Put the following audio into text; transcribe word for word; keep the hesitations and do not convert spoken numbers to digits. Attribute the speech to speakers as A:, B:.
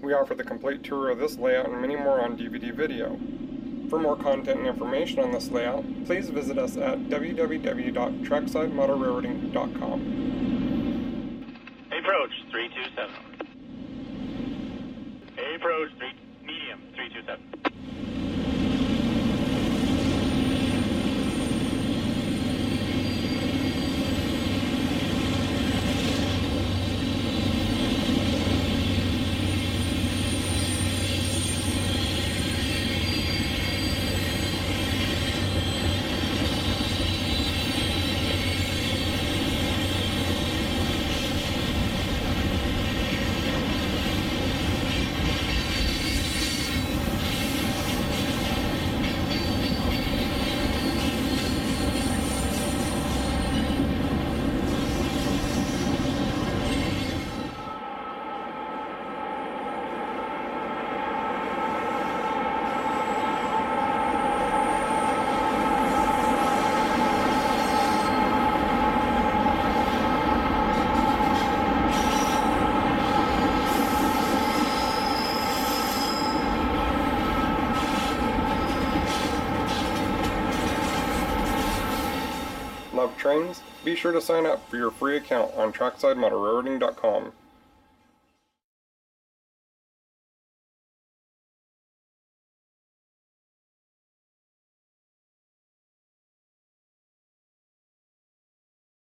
A: We offer the complete tour of this layout and many more on D V D video. For more content and information on this layout, please visit us at w w w dot trackside model railroading dot com.
B: Approach three two seven. Approach three, medium three two seven.
A: Love trains? Be sure to sign up for your free account on trackside model railroading dot com.